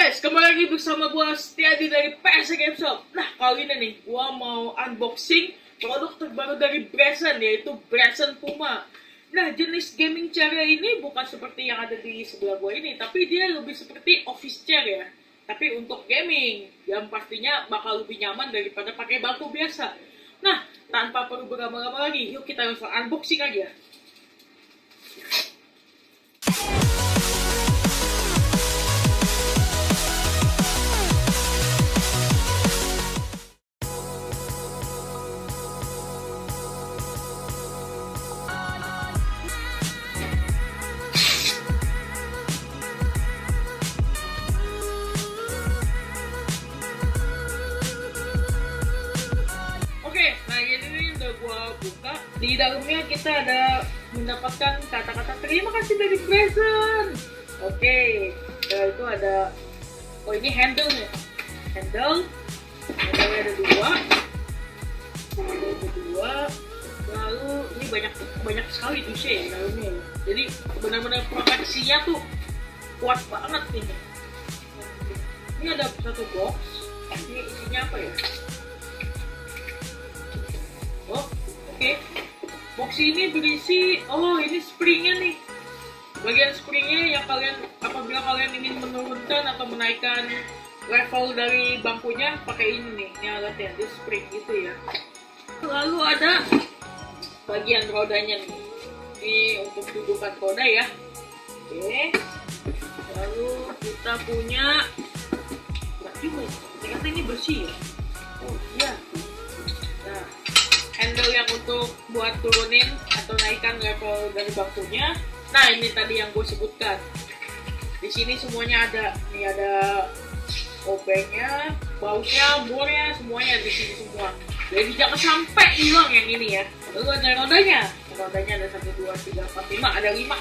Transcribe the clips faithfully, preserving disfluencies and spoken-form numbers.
guys, kembali lagi bersama gua Setiadi dari P S Game Shop. Nah, kali ini nih gua mau unboxing produk terbaru dari Brazen, yaitu Brazen Puma. Nah, jenis gaming chair ini bukan seperti yang ada di sebelah gua ini, tapi dia lebih seperti office chair ya. Tapi untuk gaming, yang pastinya bakal lebih nyaman daripada pakai bangku biasa. Nah, tanpa perlu berlama-lama lagi, yuk kita langsung unboxing aja. Buka. Di dalamnya kita ada mendapatkan kata-kata terima kasih dari Brazen. Oke, nah, itu ada, oh ini handle nya, handle, handle ada dua, handle ada dua, lalu ini banyak banyak sekali dusnya ya dalamnya. Jadi benar-benar proteksinya tuh kuat banget ini. Ini ada satu box, ini isinya apa ya? Oh. Oke, okay. Box ini berisi, oh ini springnya nih, bagian springnya yang kalian, apabila kalian ingin menurunkan atau menaikkan level dari bangkunya, pakai ini nih, ini alatnya, ini spring gitu ya. Lalu ada bagian rodanya nih, ini untuk dudukan roda ya. Oke, okay. Lalu kita punya, berat juga ya, ternyata ini bersih ya. Oh iya. Nah, handle yang untuk buat turunin atau naikkan level dari bangkunya. Nah, ini tadi yang gue sebutkan. Di sini semuanya ada. Ini ada obengnya, bautnya, bornya, semuanya di sini semua. Jadi jangan sampai hilang yang ini ya. Lalu ada rodanya. Rodanya ada satu, dua, tiga, empat, lima. Ada lima.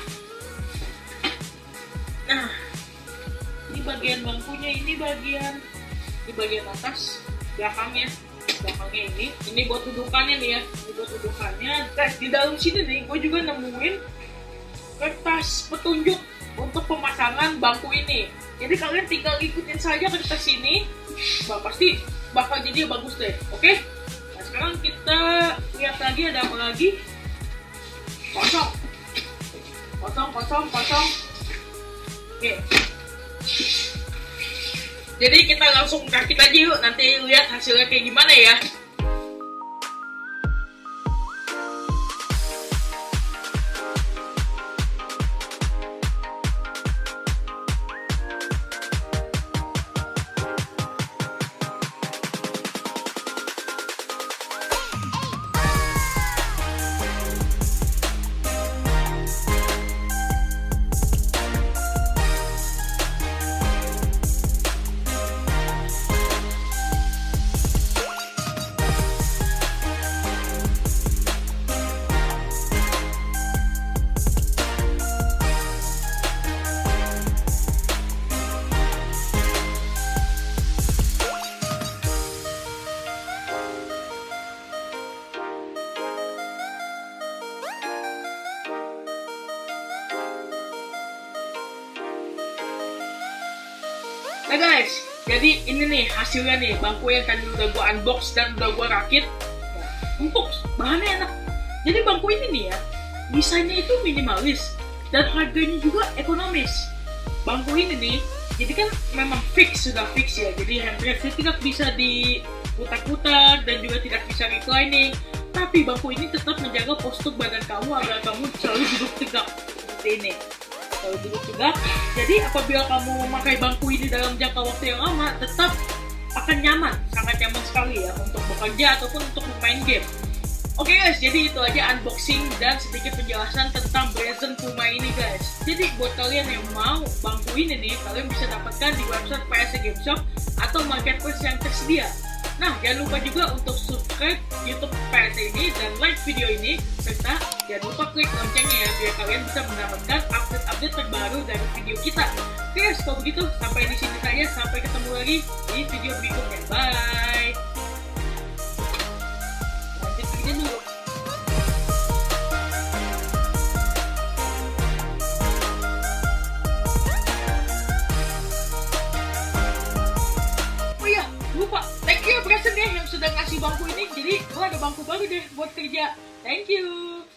Nah, ini bagian bangkunya. Ini bagian di bagian atas belakangnya. belakangnya ini, ini buat dudukannya nih ya, ini buat dudukannya. Guys, di dalam sini nih, gue juga nemuin kertas petunjuk untuk pemasangan bangku ini. Jadi kalian tinggal ikutin saja kertas ini, bah, pasti bakal jadi bagus deh, oke? Okay? Nah, sekarang kita lihat lagi ada apa lagi? Kosong, kosong, kosong, kosong. Oke. Okay. Jadi kita langsung rakit aja yuk, nanti lihat hasilnya kayak gimana ya. Nah guys, jadi ini nih hasilnya nih, bangku yang tadi udah gua unbox dan udah gua rakit. Empuk, bahannya enak. Jadi bangku ini nih ya, desainnya itu minimalis dan harganya juga ekonomis. Bangku ini nih, jadi kan memang fix, sudah fix ya. Jadi handrestnya tidak bisa diputar-putar dan juga tidak bisa reclining. Tapi bangku ini tetap menjaga postur badan kamu agar kamu selalu duduk tegak seperti ini. Kalau duduk tegak, jadi apabila kamu memakai bangku ini dalam jangka waktu yang lama, tetap akan nyaman, sangat nyaman sekali ya untuk bekerja ataupun untuk bermain game. Oke guys, jadi itu aja unboxing dan sedikit penjelasan tentang Brazen Puma ini guys. Jadi buat kalian yang mau bangku ini nih, kalian bisa dapatkan di website P S Game Shop atau marketplace yang tersedia. Nah, jangan lupa juga untuk subscribe YouTube P S ini dan like video ini, serta jangan lupa klik loncengnya ya, biar kalian bisa mendapatkan update-update terbaru dari video kita. Oke guys, kalau begitu sampai di sini saja, sampai ketemu lagi di video berikutnya. Bye. Lanjut video dulu. bangku ini, jadi gue ada bangku baru deh buat kerja. Thank you.